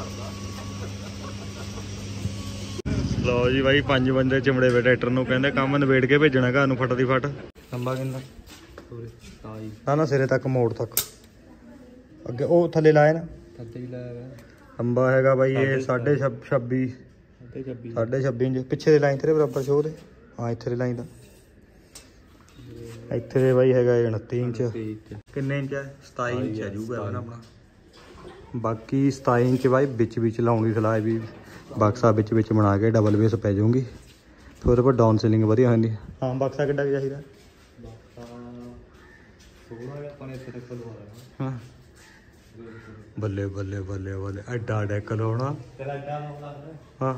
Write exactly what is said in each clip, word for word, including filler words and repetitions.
लो जी भाई पांच बंदे चिमड़े पे ट्रैक्टर नूं कहंदे काम नवेड़ के भेजना घर नूं फट दी फट। लंबा किन्ना ना ना सिरे तक मोड़ तक अगे ओ थले लाए ना लंबा हैगा भाई ये साढ़े छब्बी साढ़े छब्बी इंच पिछे दी लाइन तेरे बराबर शो दे। हाँ इत्थे दी लाइन दा इत्थे दे भाई हैगा उनती इंच किन्ने इंच है सताई इंच है जूगा अपना। बाकी सताई इंच भाई बिच बिच लाउंगी सलाई भी बक्सा बिच बिच बना के डबल बेस पै जाऊंगी फिर उहदे पर डाउन सीलिंग वधिया होंदी। हाँ बक्सा किड्डा चाहिदा हाँ बल्ले बल्ले बल्ले बल्ले एडा डेक लाउणा। हाँ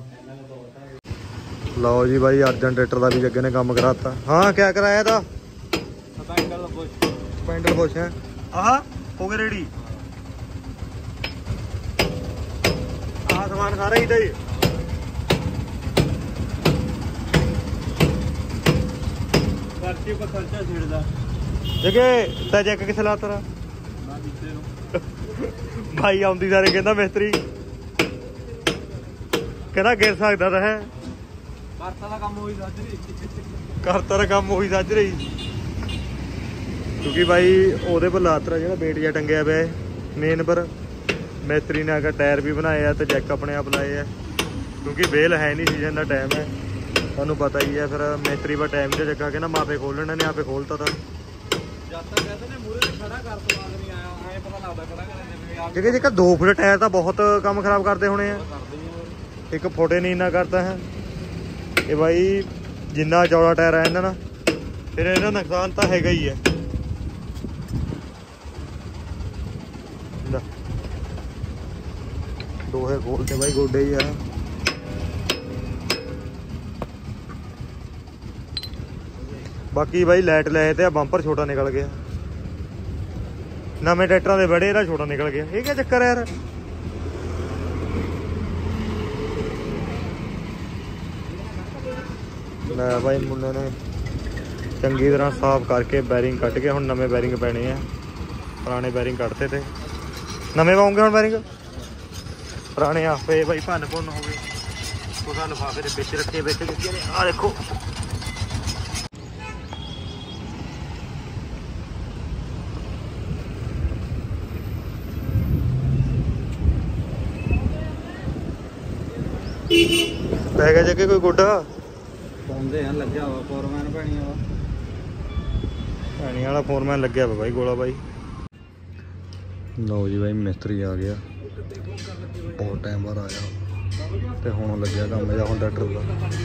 लो जी भाई अर्जन ट्रैक्टर का भी जग्गे ने काम कराता। हाँ क्या कराया था पैंडल बुश है आह हो गए रेडी आह सामान सारा ही था जगह चेक किसे ला तेरा भाई आउंदी सारे कहना मिस्त्री कहना गिर सकता था है करता दा काम उही सज रही क्योंकि भाई ओहदे पर लातरा जो वेट जा टंगया पे मेन पर मिस्त्री ने आकर टायर भी बनाए तो जैक अपने आप लाए है क्योंकि बेल है नहीं सीजन का टाइम है तुहानू पता ही है। फिर मिस्त्री पर टाइम से जगह के ना मापे खोलने ने आपे खोलता था क्योंकि जेकर दो फुट टायर तो बहुत काम खराब करते होने हैं एक फुटे नहीं इन्ना करता है ये भाई जिन्ना चौड़ा टायर है इन्ना ना फिर इन्ना नुकसान तो हैगा ही है। दोहे खोलते भाई गोडे ही है। बाकी भाई लाइट लाए थे बंपर छोटा निकल गया नवे ट्रैक्टर के बड़े ਇਹਦਾ छोटा निकल गया ये क्या चक्कर है यार। ਲੈ भाई मुन्ने ने चंगी तरह साफ करके बैरिंग कट के हुण नवे बैरिंग पैने हैं पुराने बैरिंग कटते थे नवे पाऊंगे हुण बैरिंग पुराने आपे भाई भन भुन हो गए कुछ लिफाफे के बिच रखे बिच लगे ने आ देखो पै गया जगह कोई गोडा पाउंदे हैं लग्या हुआ फोरमैन भैनी भैनी वाला फोरमैन लग्या हुआ भाई गोला भाई। लो जी भाई मिस्त्री आ गया बहुत टाइम बाद आया तो हुण लग्या काम जा हुण ट्रैक्टर का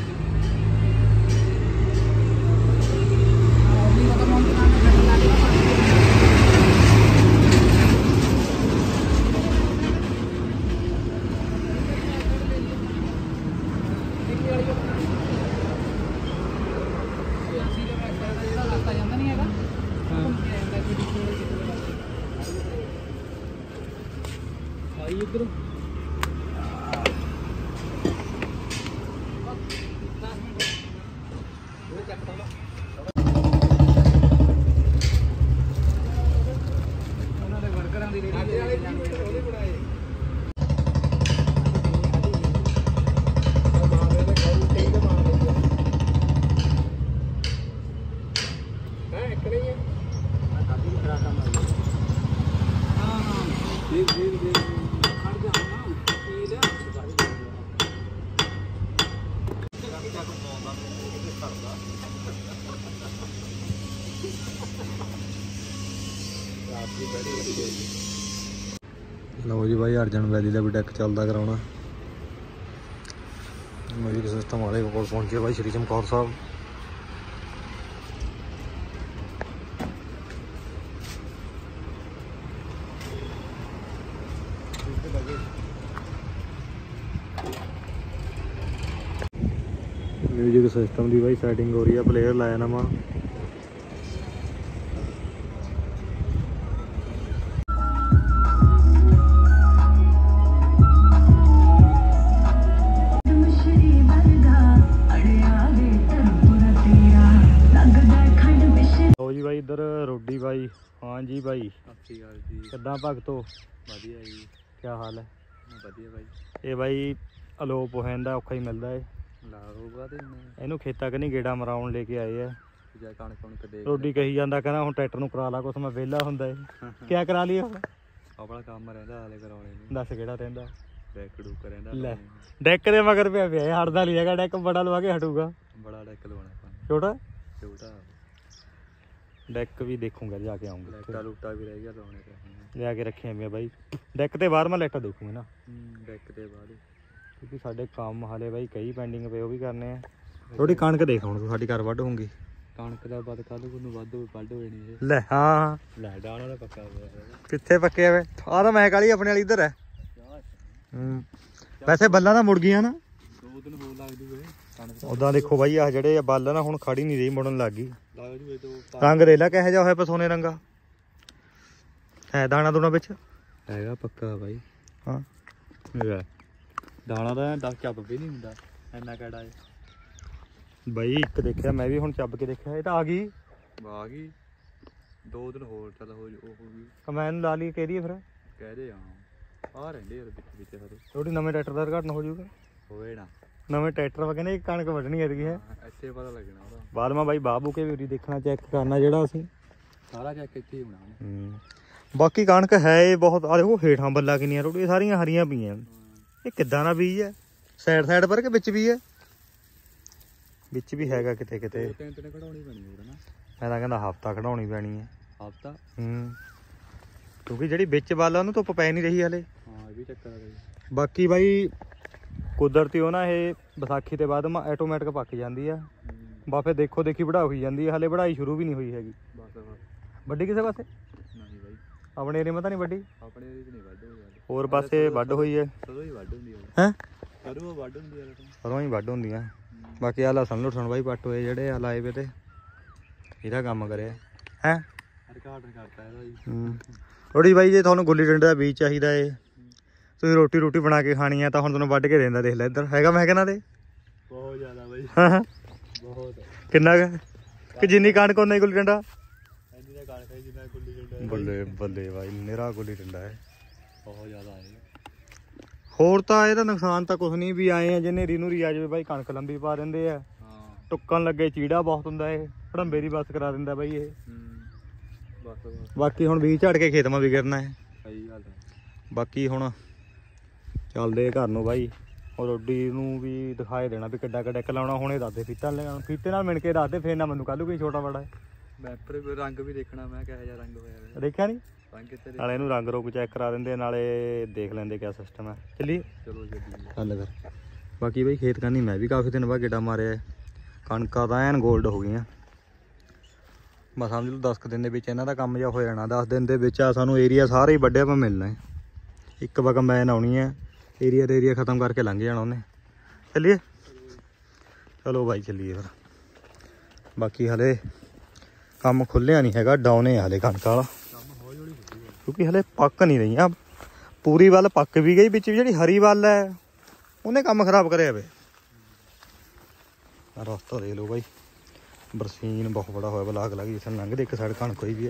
लो जी भाई अर्जन वैली का भी डेक चलता कराना म्यूजिक सिस्टम वाले कोल पहुंचे भाई श्री चमकौर साहब। म्यूजिक सिस्टम की भाई सैटिंग हो रही है प्लेयर लाया नवा भाई इधर रोडी भाई। हाँ जी भाई किदा भगतो बढ़िया जी क्या हाल है ਵਧੀਆ ਬਾਈ। ਇਹ ਬਾਈ ਅਲੋਪ ਹੋ ਜਾਂਦਾ, ਔਖਾ ਹੀ ਮਿਲਦਾ ਏ। ਲਾਊਗਾ ਤੇ ਇਹਨੂੰ ਖੇਤਾਂ ਕਨੀ ਗੇੜਾ ਮਰਾਉਣ ਲੈ ਕੇ ਆਏ ਆ। ਜਾ ਕਣਕ ਕਣਕ ਦੇ ਰੋਡੀ ਕਹੀ ਜਾਂਦਾ, ਕਹਿੰਦਾ ਹੁਣ ਟਰੈਕਟਰ ਨੂੰ ਕਰਾ ਲਾ ਕੁਛ, ਮੈਂ ਵਿਹਲਾ ਹੁੰਦਾ ਏ। ਕਿਆ ਕਰਾ ਲਈਏ ਹੁਣ? ਆਪਣਾ ਕੰਮ ਰਹਿੰਦਾ ਹਾਲੇ ਕਰਾਉਣੇ ਨੂੰ। ਦੱਸ ਕਿਹੜਾ ਰਹਿੰਦਾ? ਡੈਕ ਡੂਕ ਰਹਿੰਦਾ। ਲੈ ਡੈਕ ਦੇ ਮਗਰ ਪਿਆ ਪਿਆ, ਹਟਦਾ ਨਹੀਂ ਹੈਗਾ। ਡੈਕ ਬੜਾ ਲਵਾ ਕੇ ਹਟੂਗਾ। ਬੜਾ ਡੈਕ ਲਵਾਉਣਾ ਆਪਾਂ। ਛੋਟਾ ਛੋਟਾ ਡੈਕ ਵੀ ਦੇਖੂੰਗਾ, ਜਾ ਕੇ ਆਉਂਗਾ। ਲੈਟਾ ਲੂਟਾ ਵੀ ਰਹਿ ਗਿਆ ਲਾਉਣੇ ਪੈਣੇ। ਲਿਆ ਕੇ ਰੱਖਿਆ ਪਿਆ ਬਾਈ। ਡੈਕ ਤੇ ਬਾਹਰ ਮੈਂ ਲਾਈਟਾਂ ਦੇਖੂੰਗਾ ਨਾ। ਡੈਕ ਤੇ ਬਾਅਦ ਕਿਉਂਕਿ ਸਾਡੇ ਕੰਮ ਹਾਲੇ ਬਾਈ ਕਈ ਪੈਂਡਿੰਗ ਪਏ, ਉਹ ਵੀ ਕਰਨੇ ਆ। ਥੋੜੀ ਕਣਕ ਦੇਖ ਹੁਣ ਤੂੰ, ਸਾਡੀ ਘਰ ਵੱਢ ਹੋਊਗੀ। ਕਣਕ ਦਾ ਬਾਅਦ ਕੱਲ ਨੂੰ ਵੱਧ ਵੱਢ ਹੋਣੀ ਇਹ। ਲੈ ਹਾਂ ਲੈ ਦਾਣਾ ਦਾ ਪੱਕਾ ਹੋਇਆ। ਕਿੱਥੇ ਪੱਕੇ ਵੇ? ਆਹ ਤਾਂ ਮੈਂ ਕਾਲੀ ਆਪਣੇ ਵਾਲੀ ਇੱਧਰ ਹੈ। ਹੂੰ ਵੈਸੇ ਬੱਲਾਂ ਤਾਂ ਮੁੜ ਗਈਆਂ ਨਾ, ਦੋ ਦਿਨ ਹੋਰ ਲੱਗ ਜੂਗੇ ਕਣਕ। ਉਦਾਂ ਦੇਖੋ ਬਾਈ ਆਹ ਜਿਹੜੇ ਬੱਲ ਨਾ ਹੁਣ ਖੜੀ ਨਹੀਂ ਰਹੀ, ਮੁੜਨ ਲੱਗ ਗਈ। ਲੱਗ ਜੂਗੇ ਦੋ। ਰੰਗ ਦੇ ਲਾ ਕਿਹੋ ਜਿਹਾ ਹੋਇਆ ਪਿਆ, ਸੋਨੇ ਰੰਗਾ ਹੈ। ਦਾਣਾ ਦੂਣਾ ਵਿੱਚ ਹੈਗਾ ਪੱਕਾ ਬਾਈ। ਹਾਂ ਹੈਗਾ ਦਾਣਾ ਦਾ ਦਸ ਚੱਬ ਵੀ ਨਹੀਂ ਹੁੰਦਾ, ਇੰਨਾ ਕਿਹੜਾ ਹੈ ਬਾਈ। ਇੱਕ ਦੇਖਿਆ ਮੈਂ ਵੀ ਹੁਣ ਚੱਬ ਕੇ ਦੇਖਿਆ, ਇਹ ਤਾਂ ਆ ਗਈ। ਆ ਗਈ ਦੋ ਦਿਨ ਹੋਰ ਚੱਲ ਹੋ ਉਹ ਹੋ ਗਈ। ਕਮੈਨ ਲਾ ਲਈ ਕਹਿ ਦਈਏ ਫਿਰ। ਕਹਦੇ ਆ ਆ ਰਹਿੰਦੇ ਯਾਰ ਵਿੱਚ ਵਿੱਚ ਸਾਰੇ। ਥੋੜੀ ਨਵੇਂ ਟਰੈਕਟਰ ਦਾ ਉਦਘਾਟਨ ਹੋ ਜਾਊਗਾ। ਹੋਵੇ ਨਾ ਨਵੇਂ ਟਰੈਕਟਰ ਵਾ ਕਹਿੰਦੇ ਕਣਕ ਵੱਢਣੀ ਹੈਗੀ ਹੈ। ਇੱਥੇ ਪਤਾ ਲੱਗਣਾ ਉਹਦਾ। ਬਾਅਦ ਮੈਂ ਬਾਈ ਬਾਬੂ ਕੇ ਵੀ ਉਰੀ ਦੇਖਣਾ, ਚੈੱਕ ਕਰਨਾ ਜਿਹੜਾ ਅਸੀਂ ਸਾਰਾ ਚੈੱਕ ਇੱਥੇ ਹੀ ਹੋਣਾ ਉਹਨੇ। ਹੂੰ ਬਾਕੀ ਕਣਕ ਹੈ ਇਹ ਬਹੁਤ। ਆ ਦੇਖੋ ਹੇਠਾਂ ਬੱਲਾ ਕਿੰਨੀਆਂ ਰੋੜੀਆਂ, ਸਾਰੀਆਂ ਹਰੀਆਂ ਪਈਆਂ। ਇਹ ਕਿੱਦਾਂ ਦਾ ਬੀਜ ਹੈ? ਸਾਈਡ ਸਾਈਡ ਪਰ ਕਿ ਵਿੱਚ ਵੀ ਹੈ? ਵਿੱਚ ਵੀ ਹੈਗਾ ਕਿਤੇ ਕਿਤੇ। ਤਿੰਨ ਤਿੰਨ ਕਢਾਉਣੀ ਪੈਣੀ ਹੋਰ ਨਾ। ਮੈਂ ਤਾਂ ਕਹਿੰਦਾ ਹਫਤਾ ਕਢਾਉਣੀ ਪੈਣੀ ਹੈ। ਹਫਤਾ ਹੂੰ ਕਿਉਂਕਿ ਜਿਹੜੀ ਵਿੱਚ ਬੱਲ ਆ ਉਹਨੂੰ ਧੁੱਪ ਪੈ ਨਹੀਂ ਰਹੀ ਹਲੇ। ਹਾਂ ਇਹ ਵੀ ਚੱਕਰ ਆ ਬਾਈ। ਬਾਕੀ ਬਾਈ ਕੁਦਰਤੀ ਉਹ ਨਾ ਇਹ ਵਿਸਾਖੀ ਤੇ ਬਾਅਦ ਆਟੋਮੈਟਿਕ ਪੱਕ ਜਾਂਦੀ ਆ। ਬਾ ਫਿਰ ਦੇਖੋ ਦੇਖੀ ਵੜਾ ਹੋਈ ਜਾਂਦੀ ਹੈ, ਹਲੇ ਵੜਾਈ ਸ਼ੁਰੂ ਵੀ ਨਹੀਂ ਹੋਈ ਹੈਗੀ। ਬਸ ਬਸ ਵੱਡੀ ਕਿਸੇ ਪਾਸੇ ਨਹੀਂ ਬਾਈ। ਆਪਣੇ ਏਰੀਏ ਤਾਂ ਨਹੀਂ ਵੱਡੀ? ਆਪਣੇ ਏਰੀਏ 'ਚ ਨਹੀਂ ਵੱਢ ਹੋਈ ਯਾਰ। ਹੋਰ ਪਾਸੇ ਵੱਢ ਹੋਈ ਹੈ। ਕਦੋਂ ਹੀ ਵੱਢ ਹੁੰਦੀ ਹੈ ਹੈਂ? ਕਦੋਂ ਵੱਢ ਹੁੰਦੀ ਹੈ? ਸਰੋਂ ਹੀ ਵੱਢ ਹੁੰਦੀਆਂ। ਬਾਕੀ ਆ ਲਸਣ ਲੁਸਣ ਬਾਈ ਪੱਟ ਹੋਏ ਜਿਹੜੇ ਆ ਲਾਏ ਵੇ ਤੇ ਇਹਦਾ ਕੰਮ ਕਰਿਆ ਹੈ। ਰਿਕਾਰਡ ਕਰਤਾ ਇਹਦਾ ਜੀ। ਹੂੰ ਥੋੜੀ ਬਾਈ ਜੇ ਤੁਹਾਨੂੰ ਗੁੱਲੀ ਡੰਡੇ ਦਾ ਬੀਜ ਚਾਹੀਦਾ ਏ, ਤੁਸੀਂ ਰੋਟੀ ਰੋਟੀ ਬਣਾ ਕੇ ਖਾਣੀ ਆ ਤਾਂ ਹੁਣ ਤੁਹਾਨੂੰ ਵੱਢ ਕੇ ਦਿੰਦਾ। ਦੇਖ ਲੈ ਇੱਧਰ ਹੈਗਾ ਮੈਂ ਕਹਿੰਦਾ ਤੇ ਬਹੁਤ ਜ਼ਿਆਦਾ ਬਾਈ। ਹਾਂ ਬਹੁਤ ਕਿੰਨਾ ਕੁ ਕਿ ਜਿੰਨੀ ਕਣਕ ਉਨਾ ਹੀ ਗੁੱਲੀ ਡੰਡਾ। ਇੰਨੀ ਦਾ ਕਣਕ ਜਿੰਨਾ ਗੁੱਲੀ ਡੰਡਾ। ਬੱਲੇ ਬੱਲੇ ਬਾਈ ਮੇਰਾ ਗੁੱਲੀ ਡੰਡਾ ਹੈ। ਬਹੁਤ ਜ਼ਿਆਦਾ ਹੈ। ਹੋਰ ਤਾਂ ਇਹਦਾ ਨੁਕਸਾਨ ਤਾਂ ਕੁਛ ਨਹੀਂ, ਵੀ ਆਏ ਆ ਜਿੰਨੇ ਰੀਨੂ ਰੀ ਆ ਜਾਵੇ ਬਾਈ ਕਣਕ ਲੰਬੀ ਪਾ ਦਿੰਦੇ ਆ। ਹਾਂ ਟੁੱਕਣ ਲੱਗੇ ਚੀੜਾ ਬਹੁਤ ਹੁੰਦਾ ਇਹ, ਭੜੰਬੇ ਦੀ ਬੱਸ ਕਰਾ ਦਿੰਦਾ ਬਾਈ ਇਹ। ਬਸ ਬਸ ਬਾਕੀ ਹੁਣ ਬੀਜ ਝੜ ਕੇ ਖੇਤ ਮਾ ਵੀ ਗਿਰਨਾ ਹੈ। ਸਹੀ ਗੱਲ ਹੈ। ਬਾਕੀ ਹੁਣ ਚੱਲਦੇ ਘਰ ਨੂੰ ਬਾਈ। ਉਹ ਰੋਡੀ ਨੂੰ ਵੀ ਦਿਖਾਏ ਦੇਣਾ ਵੀ ਕਿੱਡਾ ਕਿੱਡਾ ਲਾਉਣਾ। ਹੁਣ ਇਹ ਦੱਸਦੇ ਫੀਤਾ ਲੈਣਾ, ਫੀਤੇ ਨਾਲ ਮਿਣ ਕੇ ਦੱਸਦੇ, ਫੇਰ ਨਾ ਮੈਨੂੰ ਕੱਲੂ ਕੋਈ ਛੋਟਾ ਬੜਾ ਹੈ। ਮੈਂ ਪਰ ਰੰਗ ਵੀ ਦੇਖਣਾ ਮੈਂ ਕਿਹੋ ਜਿਹਾ ਰੰਗ ਹੋਇਆ। ਦੇਖਿਆ ਨਹੀਂ? ਰੰਗ ਕਿੱਥੇ ਨਾਲੇ ਇਹਨੂੰ ਰੰਗ ਰੋਗ ਚੈੱਕ ਕਰਾ ਦਿੰਦੇ, ਨਾਲੇ ਦੇਖ ਲੈਂਦੇ ਕਿਆ ਸਿਸਟਮ ਹੈ। ਚੱਲੀਏ ਚਲੋ ਜੱਦੀ ਚੱਲ ਕਰ। ਬਾਕੀ ਬਾਈ ਖੇਤ ਕਰਨੀ ਮੈਂ ਵੀ ਕਾਫੀ ਦਿਨ ਬਾਅਦ ਗੇੜਾ ਮਾਰਿਆ। ਕਣਕਾਂ ਤਾਂ ਐਨ ਗੋਲਡ ਹੋ ਗਈਆਂ। ਮੈਂ ਸਮਝ ਲਓ ਦਸ ਕੁ ਦਿਨ ਦੇ ਵਿੱਚ ਇਹਨਾਂ ਦਾ ਕੰਮ ਜਿਹਾ ਹੋ ਜਾਣਾ। ਦਸ ਦਿਨ ਦੇ ਵਿੱਚ ਆ ਸਾਨੂੰ ਏਰੀਆ ਸਾਰਾ ਹੀ ਵੱਢਿਆ ਪਾ ਮਿਲਣਾ ਹੈ। ਇੱਕ ਵਾਰ ਕੰਬਾਈਨ ਆਉਣੀ ਹੈ, ਏਰੀਆ ਦੇ ਏਰੀਆ ਖ਼ਤਮ ਕਰਕੇ ਲੰਘ ਜਾਣਾ ਉਹਨੇ। ਚੱਲੀਏ ਚਲੋ ਬਾਈ ਚੱਲੀਏ ਫਿਰ। ਬਾਕੀ ਹਲੇ ਕੰਮ ਖੁੱਲਿਆ ਨਹੀਂ ਹੈਗਾ, ਡਾਊਨੇ ਆ ਹਲੇ ਕਣਕ ਵਾਲਾ, ਕਿਉਂਕਿ ਹਲੇ ਪੱਕ ਨਹੀਂ ਰਹੀਆਂ। ਪੂਰੀ ਵੱਲ ਪੱਕ ਵੀ ਗਈ, ਵਿੱਚ ਜਿਹੜੀ ਹਰੀ ਵੱਲ ਹੈ ਉਹਨੇ ਕੰਮ ਖਰਾਬ ਕਰਿਆ ਵੇ। ਰਸਤਾ ਦੇਖ ਲਓ ਬਾਈ, ਬਰਸੀਨ ਬਹੁਤ ਬੜਾ ਹੋਇਆ ਵਾ, ਲਾਗ ਲੱਗ ਜਿੱਥੇ ਲੰਘਦੇ ਇੱਕ ਸਾਈਡ ਕਣਕ ਹੋਈ ਵੀ ਹੈ।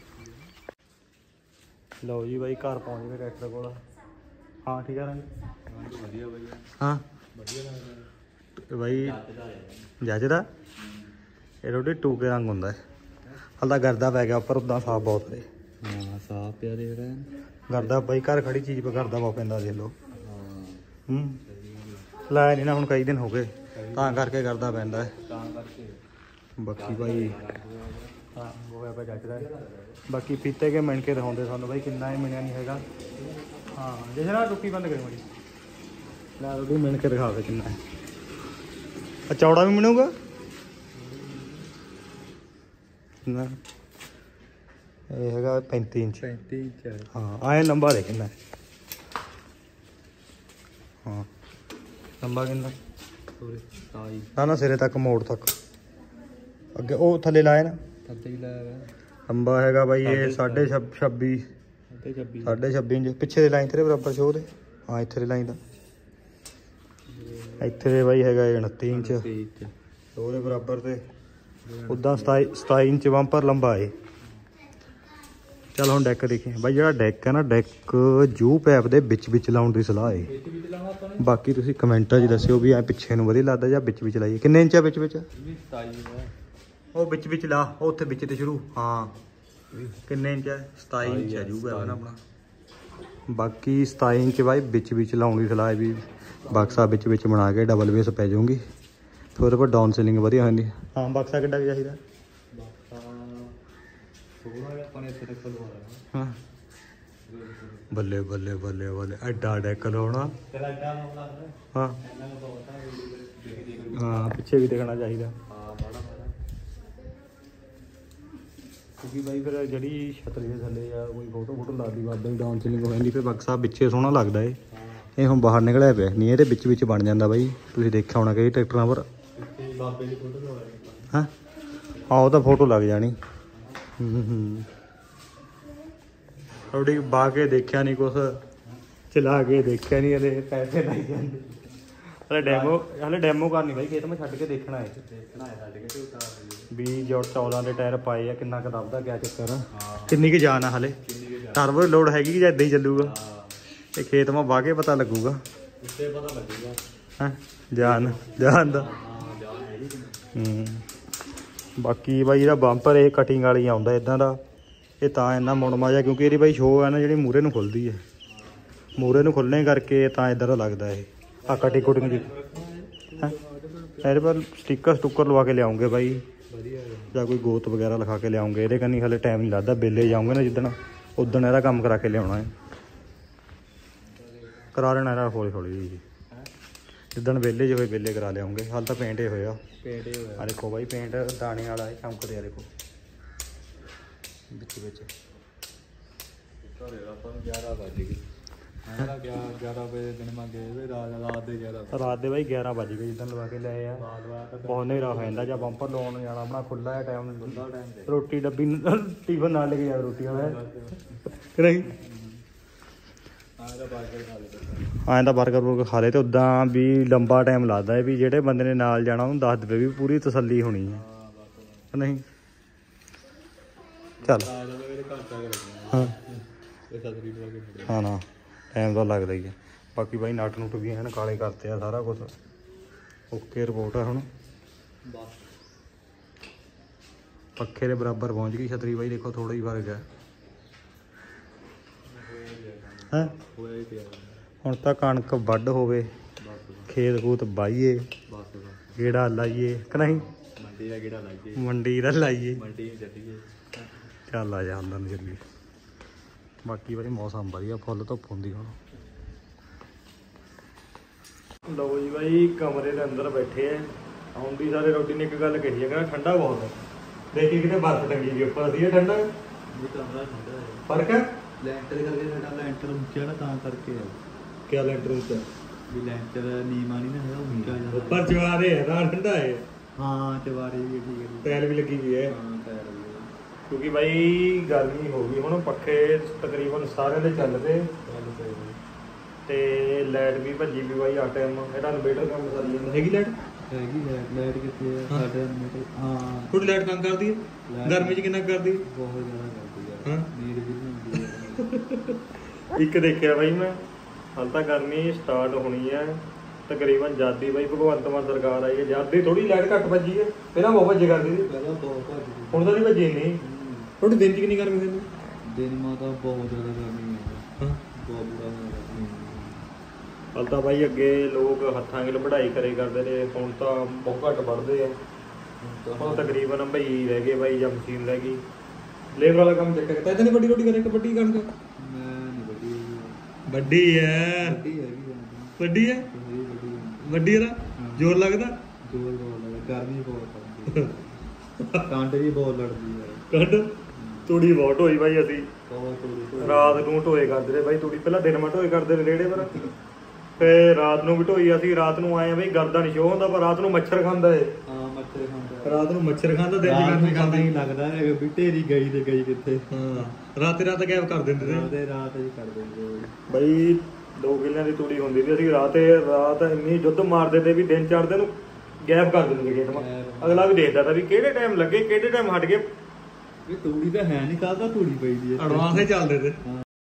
ਲਓ ਜੀ ਬਾਈ ਘਰ ਪਹੁੰਚ ਗਏ ਟਰੈਕਟਰ ਕੋਲ। ਹਾਂ ਠੀਕ ਆ ਰੰਗ ਵਧੀਆ ਬਾਈ। ਹਾਂ ਵਧੀਆ ਲੱਗਦਾ ਬਾਈ ਜੱਜਦਾ। ਇਹ ਰੋਟੀ ਟੂਕੇ ਰੰਗ ਹੁੰਦਾ ਹੈ। ਹਲਦਾ ਗਰਦਾ ਪੈ ਗਿਆ ਉੱਪਰ, ਉੱਦਾਂ ਸਾਫ ਬਹੁਤ ਹੈ। ਹਾਂ ਸਾਫ ਪਿਆ ਦੇਖ ਰਿਹਾ ਗਰਦਾ ਬਾਈ ਘਰ ਖੜੀ ਚੀਜ਼ ਪਰ ਗਰਦਾ ਬਹੁਤ ਪੈਂਦਾ ਦੇਖ ਲਓ। ਹਾਂ ਹੂੰ ਲਾਇਆ ਨਹੀਂ ਨਾ ਹੁਣ ਕਈ ਦਿਨ ਹੋ ਗਏ, ਤਾਂ ਕਰਕੇ ਗਰਦਾ ਪੈਂਦਾ ਹੈ। ਤਾਂ ਕਰਕੇ ਬਾਕੀ ਬਾਈ ਹਾਂ ਹੋਇਆ ਪਿਆ ਜੱਜਦਾ। ਬਾਕੀ ਪੀਤੇ ਕੇ ਮਿਣ ਕੇ ਦਿਖਾਉਂਦੇ ਸਾਨੂੰ ਬਾਈ ਕਿੰਨਾ ਇਹ ਮਿਣਿਆ ਨਹੀਂ ਹੈਗਾ। ਹਾਂ ਜੇ ਨਾ ਟੁੱਕੀ ਬੰਦ ਕਰੀ ਮਾੜੀ ਲੈ ਰੋਟੀ ਮਿਣ ਕੇ ਦਿਖਾਵੇ ਕਿੰਨਾ ਹੈ। ਆ ਚੌੜਾ ਵੀ ਮਿਣੂਗਾ ਕਿੰਨਾ? ਇਹ ਹੈਗਾ ਪੈਂਤੀ ਇੰਚ। ਪੈਂਤੀ ਇੰਚ ਹਾਂ ਆਏ ਲੰਬਾ ਦੇ ਕਿੰਨਾ? ਹਾਂ ਲੰਬਾ ਕਿੰਨਾ? ਪੂਰੇ ਸਤਾਈ ਨਾ ਨਾ ਸਿਰੇ ਤੱਕ ਮੋੜ ਤੱਕ ਅੱਗੇ ਉਹ ਥੱਲੇ ਲਾਇਆ ਨਾ ਥੱਲੇ ਹੀ ਲਾਇਆ ਵਾ। ਲੰਬਾ ਹੈਗਾ ਬਾਈ ਇਹ ਸਾਢੇ ਛੱਬੀ ਤੇ ਛੱਬੀ ਸਾਢੇ ਛੱਬੀ ਇੰਚ। ਪਿੱਛੇ ਦੇ ਲਾਈਨ ਤੇਰੇ ਬਰਾਬਰ ਸ਼ੋਅ ਦੇ। ਹਾਂ ਇੱਥੇ ਦੇ ਲਾਈਨ ਦਾ ਇੱਥੇ ਦੇ ਬਾਈ ਹੈਗਾ ਉਨੱਤੀ ਇੰਚ ਉਹਦੇ ਬਰਾਬਰ ਤੇ। ਉੱਦਾਂ ਸਤਾਈ ਸਤਾਈ ਇੰਚ ਬੰਪਰ ਲੰਬਾ ਏ। ਚੱਲ ਹੁਣ ਡੈਕ ਦੇਖੀਏ ਬਾਈ। ਜਿਹੜਾ ਡੈਕ ਹੈ ਨਾ, ਡੈਕ ਜੂ ਪੈਪ ਦੇ ਵਿੱਚ ਵਿੱਚ ਲਾਉਣ ਦੀ ਸਲਾਹ ਹੈ। ਬਾਕੀ ਤੁਸੀਂ ਕਮੈਂਟਾਂ 'ਚ ਦੱਸਿਓ ਵੀ ਐ ਪਿੱਛੇ ਨੂੰ ਵਧੀਆ ਲੱਗਦਾ ਜਾਂ ਵਿੱਚ ਵਿੱਚ ਲਾਈਏ। ਕਿੰਨੇ ਇੰਚ ਆ ਵਿੱਚ ਵਿੱਚ? ਉਹ ਵਿੱਚ ਵਿੱਚ ਲਾ, ਉਹ ਉੱਥੇ ਵਿੱਚ ਤੇ ਸ਼ੁਰੂ। ਹਾਂ ਕਿੰਨੇ ਇੰਚ ਹੈ? ਸਤਾਈ ਇੰਚ ਹੈ ਜੂ ਪੈਪ ਨਾ ਆਪਣਾ। ਬਾਕੀ ਸਤਾਈ ਇੰਚ ਬਾਈ ਵਿੱਚ ਵਿੱਚ ਲਾਉਣ ਦੀ ਸਲਾਹ ਹੈ ਵੀ ਬਕਸਾ ਵਿੱਚ ਵਿੱਚ ਬਣਾ ਕੇ ਡਬਲ ਬੇਸ ਪੈ ਜਾਊਗੀ, ਫਿਰ ਉਹਦੇ ਪਰ ਡਾਊਨ ਸੀਲਿੰਗ ਵਧੀਆ ਹੋ ਜਾਂਦੀ। ਹਾਂ ਬਕਸਾ ਕਿੱਡਾ ਕੁ ਚਾਹੀਦਾ? ਹਾਂ ਬੱਲੇ ਬੱਲੇ ਬੱਲੇ ਬੱਲੇ ਐਡਾ ਡੈਕ ਲਾਉਣਾ। ਹਾਂ ਹਾਂ ਪਿੱਛੇ ਵੀ ਦੇਖਣਾ ਚਾਹੀਦਾ ਕਿਉਂਕਿ ਬਾਈ ਫਿਰ ਜਿਹੜੀ ਛਤਰੀ ਦੇ ਥੱਲੇ ਜਾਂ ਕੋਈ ਫੋਟੋ ਫੋਟੋ ਲੱਗਦੀ ਬਾਬੇ ਦੀ ਡਾਊਨ ਸੀਲਿੰਗ ਹੋ ਜਾਂਦੀ, ਫਿਰ ਬਕਸਾ ਪਿੱਛੇ ਸੋਹਣਾ ਲੱਗਦਾ ਏ। ਇਹ ਹੁਣ ਬਾਹਰ ਨਿਕਲਿਆ ਪਿਆ ਨਹੀਂ, ਇਹਦੇ ਵਿੱਚ ਵਿੱਚ ਬਣ ਜਾਂਦਾ ਬਾਈ। ਤੁਸੀਂ ਦੇਖਿਆ ਹੋਣਾ ਕਈ ਟਰੈਕਟਰਾਂ ਪਰ। ਹਾਂ ਹਾਂ ਉਹ ਤਾਂ ਫੋਟੋ ਲੱਗ ਜਾਣੀ। ਹੂੰ ਹੂੰ ਥੋੜੀ ਬਾਹ ਕੇ ਦੇਖਿਆ ਨਹੀਂ ਕੁਛ, ਚਲਾ ਕੇ ਦੇਖਿਆ ਨਹੀਂ, ਹਲੇ ਪੈਸੇ ਲਾਈ ਜਾਂਦੇ। ਹਲੇ ਡੈਮੋ ਹਲੇ ਡੈਮੋ ਕਰਨੀ ਬਾਈ, ਖੇਤ ਮੈਂ ਛੱਡ ਕੇ ਦੇਖਣਾ ਹੈ ਵੀ ਜੋ ਚੌਦਾਂ ਦੇ ਟਾਇਰ ਪਾਏ ਆ ਕਿੰਨਾ ਕੁ ਦੱਬਦਾ, ਕਿਆ ਚੱਕਰ ਆ, ਕਿੰਨੀ ਕੁ ਜਾਨ ਆ। ਹਲੇ ਟਰਬੋ ਲੋਡ ਹੈਗੀ ਜਾਂ ਇੱਦਾਂ ਹੀ ਚੱਲੂਗਾ? ਇਹ ਖੇਤ ਮੈਂ ਵਾਹ ਕੇ ਪਤਾ ਲੱਗੂਗਾ। ਹਾਂ ਜਾਨ ਜਾਨ ਦਾ। ਹੂੰ ਬਾਕੀ ਬਾਈ ਇਹਦਾ ਬੰਪਰ ਇਹ ਕਟਿੰਗ ਵਾਲੀ ਆਉਂਦਾ ਇੱਦਾਂ ਦਾ, ਇਹ ਤਾਂ ਇੰਨਾ ਮੁੜਮਾ ਜਿਹਾ ਕਿਉਂਕਿ ਇਹਦੀ ਬਾਈ ਸ਼ੋਅ ਹੈ ਨਾ ਜਿਹੜੀ ਮੂਹਰੇ ਨੂੰ ਖੁੱਲਦੀ ਹੈ, ਮੂਹਰੇ ਨੂੰ ਖੁੱਲ੍ਹਣੇ ਕਰਕੇ ਤਾਂ ਇੱਧਰ ਦਾ ਲੱਗਦਾ ਇਹ। ਆ ਕਟਿੰਗ ਕੁਟਿੰਗ ਜੀ ਹੈਂ ਇਹਦੇ ਪਰ ਸਟਿੱਕਰ ਸਟੁੱਕਰ ਲਵਾ ਕੇ ਲਿਆਉਂਗੇ ਬਾਈ, ਜਾਂ ਕੋਈ ਗੋਤ ਵਗੈਰਾ ਲਿਖਾ ਕੇ ਲਿਆਉਂਗੇ। ਇਹਦੇ ਕੰਨੀ ਹਾਲੇ ਟਾਈਮ ਨਹੀਂ ਲੱਗਦਾ, ਬੇਲੇ ਜਾਉਂਗੇ ਨਾ ਜਿੱਦਣ, ਉਦਣ ਇਹਦਾ ਕੰਮ ਕਰਾ ਕੇ ਲਿਆਉਣਾ ਹੈ, ਕਰਾ ਲੈਣਾ ਇਹਦਾ ਹੌਲੀ ਹੌਲੀ ਜੀ। ਜਿੱਦਣ ਵਿਹਲੇ ਜਿਹੇ ਹੋਏ ਵਿਹਲੇ ਕਰਾ ਲਿਆਉਂਗੇ। ਹਾਲ ਤਾਂ ਪੇਂਟ ਹੀ ਹੋਇਆ। ਆ ਦੇਖੋ ਬਾਈ ਪੇਂਟ ਦਾਣੇ ਵਾਲਾ ਹੈ, ਚਮਕਦੇ ਆ ਦੇਖੋ ਵਿੱਚ ਵਿੱਚ। ਰਾਤ ਦੇ ਬਾਈ ਗਿਆਰਾਂ ਵੱਜ ਗਏ ਜਿੱਦਣ ਲਵਾ ਕੇ ਲਏ ਆ। ਬਹੁਤ ਹਨੇਰਾ ਹੋ ਜਾਂਦਾ ਜਾਂ ਬੰਪਰ ਲਾਉਣ ਜਾਣਾ ਆਪਣਾ ਖੁੱਲ੍ਹਾ ਹੈ ਟਾਈਮ। ਰੋਟੀ ਡੱਬੀ ਟਿਫਨ ਨਾਲ ਲੈ ਕੇ ਜਾ ਰੋਟੀ ਵਾਲਾ ਨਹੀਂ। ਐਂ ਤਾਂ ਬਰਗਰ ਬੁਰਗਰ ਖਾ ਲਏ ਤੇ ਉੱਦਾਂ ਵੀ ਲੰਬਾ ਟਾਈਮ ਲੱਗਦਾ ਹੈ ਵੀ ਜਿਹੜੇ ਬੰਦੇ ਨੇ ਨਾਲ ਜਾਣਾ ਉਹਨੂੰ ਦੱਸ ਦੇਵੇ ਵੀ ਪੂਰੀ ਤਸੱਲੀ ਹੋਣੀ ਹੈ ਨਹੀਂ। ਚੱਲ ਹਾਂ ਹਾਂ ਨਾ ਟਾਈਮ ਤਾਂ ਲੱਗਦਾ ਹੀ ਹੈ। ਬਾਕੀ ਬਾਈ ਨਟ ਨੁੱਟ ਵੀ ਹਨ ਕਾਲੇ ਕਰਤੇ ਆ, ਸਾਰਾ ਕੁਛ ਓਕੇ ਰਿਪੋਰਟ ਆ। ਹੁਣ ਪੱਖੇ ਦੇ ਬਰਾਬਰ ਪਹੁੰਚ ਗਈ ਛਤਰੀ ਬਾਈ, ਦੇਖੋ ਥੋੜਾ ਹੀ ਫਰਕ ਹੈ। ਹੈਂ ਹੁਣ ਤਾਂ ਕਣਕ ਵੱਢ ਹੋਵੇ, ਖੇਤ ਖੂਤ ਬਾਈਏ, ਗੇੜਾ ਲਾਈਏ ਕਿ ਨਹੀਂ? ਮੰਡੀ ਦਾ ਗੇੜਾ ਲਾਈਏ, ਮੰਡੀ ਦਾ ਲਾਈਏ, ਚੱਲ ਆ ਜਾ ਅੰਦਰ ਨੂੰ ਚੱਲੀਏ। ਬਾਕੀ ਬਾਈ ਮੌਸਮ ਵਧੀਆ, ਫੁੱਲ ਧੁੱਪ ਹੁੰਦੀ ਹੁਣ। ਲਓ ਜੀ ਬਾਈ ਕਮਰੇ ਦੇ ਅੰਦਰ ਬੈਠੇ ਆ। ਆਉਂਦੀ ਸਾਰੇ ਰੋਟੀ ਨੇ ਇੱਕ ਗੱਲ ਕਹੀ ਹੈ, ਕਹਿੰਦਾ ਠੰਡਾ ਬਹੁਤ ਹੈ। ਦੇਖੀ ਕਿਤੇ ਬਰਫ਼ ਟੰਗੀ ਗਈ ਉੱਪਰ, ਅਸੀਂ ਠੰਡਾ ਫਰਕ ਹੈ। ਲੈਂਟਰ ਕਰਕੇ ਸਾਡਾ ਲੈਂਟਰ ਉੱਚਾ ਨਾ ਤਾਂ ਕਰਕੇ ਆ। ਕਿਆ ਲੈਂਟਰ ਉੱਚਾ? ਵੀ ਲੈਂਟਰ ਨੀਵਾਂ ਨਹੀਂ ਨਾ ਹੈਗਾ, ਉੱਚਾ ਜਿਹਾ ਉੱਪਰ ਚਵਾਰੇ ਹੈ ਤਾਂ ਠੰਡਾ ਹੈ। ਹਾਂ ਚਵਾਰੇ ਵੀ ਠੀਕ ਹੈ, ਟਾਇਲ ਵੀ ਲੱਗੀ ਹੋਈ ਹੈ। ਹਾਂ ਟਾਇਲ ਵੀ ਕਿਉਂਕਿ ਬਾਈ ਗਰਮੀ ਹੋ ਗਈ ਹੁਣ, ਪੱਖੇ ਤਕਰੀਬਨ ਸਾਰਿਆਂ ਦੇ ਚੱਲਦੇ ਤੇ ਲਾਈਟ ਵੀ ਭੱਜੀ ਵੀ ਬਾਈ ਆ ਟਾਈਮ। ਇਹਦਾ ਇਨਵੇਟਰ ਕੰਮ ਚੱਲੀ ਜਾਂਦਾ। ਹੈਗੀ ਲਾਈਟ? ਹੈਗੀ ਲਾਈਟ। ਲਾਈਟ ਕਿੱਥੇ ਹੈ ਸਾਡੇ ਇਨਵੇਟਰ? ਹਾਂ ਥੋੜੀ ਲਾਈਟ ਕੰਮ ਕਰਦੀ ਹੈ ਗਰਮੀ 'ਚ? ਕਿੰਨਾ ਕਰਦੀ? ਬਹੁਤ ਜ਼ਿਆਦਾ ਕਰਦੀ ਹੈ। ਹਾਂ ਨੀਂਦ ਵੀ ਨਹੀਂ ਆਉਂਦੀ ਹੈ। ਇੱਕ ਦੇਖਿਆ ਬਾਈ ਮੈਂ, ਹਾਲ ਤਾਂ ਗਰਮੀ ਸਟਾਰਟ ਹੋਣੀ ਹੈ ਤਕਰੀਬਨ ਜਦ ਹੀ ਬਾਈ ਭਗਵੰਤ ਮਾਨ ਸਰਕਾਰ ਆਈ ਹੈ ਜਦ ਹੀ ਥੋੜੀ ਲਾਈਟ ਘੱਟ ਭੱਜੀ ਹੈ। ਪਹਿਲਾਂ ਬਹੁਤ ਭੱਜੇ ਕਰਦੀ ਸੀ, ਪਹਿਲਾਂ ਬਹੁਤ ਭੱਜਦੀ, ਹੁਣ ਤਾਂ ਨਹੀਂ ਭੱਜੀ ਇੰਨੀ। ਥੋੜੀ ਦਿਨ 'ਚ ਕਿੰਨੀ ਗਰਮੀ ਹੁੰਦੀ? ਦਿਨ ਮਾ ਤਾਂ ਬਹੁਤ ਜ਼ਿਆਦਾ ਗਰਮੀ ਹੈ, ਬਹੁਤ ਬੁਰਾ ਹੋਇਆ। ਹਾਲ ਤਾਂ ਬਾਈ ਅੱਗੇ ਲੋਕ ਹੱਥਾਂ ਗਿਲ ਵਢਾਈ ਕਰੇ ਕਰਦੇ ਨੇ, ਹੁਣ ਤਾਂ ਬਹੁਤ ਘੱਟ ਵੱਢਦੇ ਆ। ਹੁਣ ਤਕਰੀਬਨ ਭਈ ਰਹਿ ਗਏ ਬਾਈ ਜਾਂ ਮਸ਼ੀਨ ਰਹਿ ਗਈ। ਲੇਬਰ ਵਾਲਾ ਕੰਮ ਚੱਕਿਆ ਤਾਂ ਇਹਦੇ ਨਹੀਂ ਵੱਡੀ ਰੋਟੀ ਕਰੇ ਇੱਕ ਵੱਡੀ ਕਣਕ? ਮੈਂ ਨਹੀਂ ਵੱਡੀ। ਵੱਡੀ ਹੈ ਵੱਡੀ ਹੈ ਵੱਡੀ ਇਹਦਾ ਜ਼ੋਰ ਲੱਗਦਾ? ਜ਼ੋਰ ਬਹੁਤ ਲੱਗਦਾ, ਗਰਮੀ ਬਹੁਤ ਕੰਡ ਵੀ ਬਹੁਤ ਲੜਦੀ ਹੈ। ਕੰਡ ਤੂੜੀ ਬਹੁਤ ਢੋਈ ਬਾਈ ਅਸੀਂ ਰਾਤ ਨੂੰ ਢੋਏ ਕਰਦੇ ਰਹੇ ਬਾਈ ਤੂੜੀ। ਪਹਿਲਾਂ ਦਿਨ ਮੈਂ ਢੋਏ ਕਰਦੇ ਨੇ ਰੇੜੇ ਪਰ, ਫਿਰ ਰਾਤ ਨੂੰ ਵੀ ਢੋਈ। ਅਸੀਂ ਰਾਤ ਨੂੰ ਆਏ ਬਈ ਗਰਦਾ ਨਹੀਂ ਸ਼ੋਅ ਹੁੰਦਾ, ਪਰ ਰਾਤ ਨੂੰ ਮੱਛਰ ਖਾਂਦਾ ਏ। ਹਾਂ ਮੱਛਰ ਖਾਂਦਾ, ਰਾਤ ਨੂੰ ਮੱਛਰ ਖਾਂਦਾ, ਦਿਨ ਚ ਖਾਂਦਾ ਹੀ ਲੱਗਦਾ ਹੈ ਵੀ ਢੇਰੀ ਗਈ ਤੇ ਗਈ ਕਿੱਥੇ। ਹਾਂ ਰਾਤੇ ਰਾਤ ਗੈਪ ਕਰ ਦਿੰਦੇ ਤੇ ਰਾਤੇ ਰਾਤ ਹੀ ਕਰ ਦਿੰਦੇ ਬਾਈ। ਦੋ ਕਿੱਲਿਆਂ ਦੀ ਤੂੜੀ ਹੁੰਦੀ ਸੀ, ਅਸੀਂ ਰਾਤੇ ਰਾਤ ਇੰਨੀ ਜੁੱਧ ਮਾਰਦੇ ਤੇ ਵੀ ਦਿਨ ਚੜ੍ਹਦੇ ਨੂੰ ਗੈਪ ਕਰ ਦਿੰਦੇ ਖੇਤ ਮਾ। ਅਗਲਾ ਵੀ ਦੇਖਦਾ ਤਾ ਵੀ ਕਿਹੜੇ ਟਾਈਮ ਲੱਗੇ ਕਿਹੜੇ ਟਾਈਮ ਹਟ ਗਏ। ਇਹ ਤੂੜੀ ਤਾਂ ਹੈ ਨਹੀਂ ਕਾਹਦਾ ਤੂੜੀ ਪਈ ਦੀ ਐਡਵਾਂਸ ਹੀ ਚੱਲਦੇ ਤੇ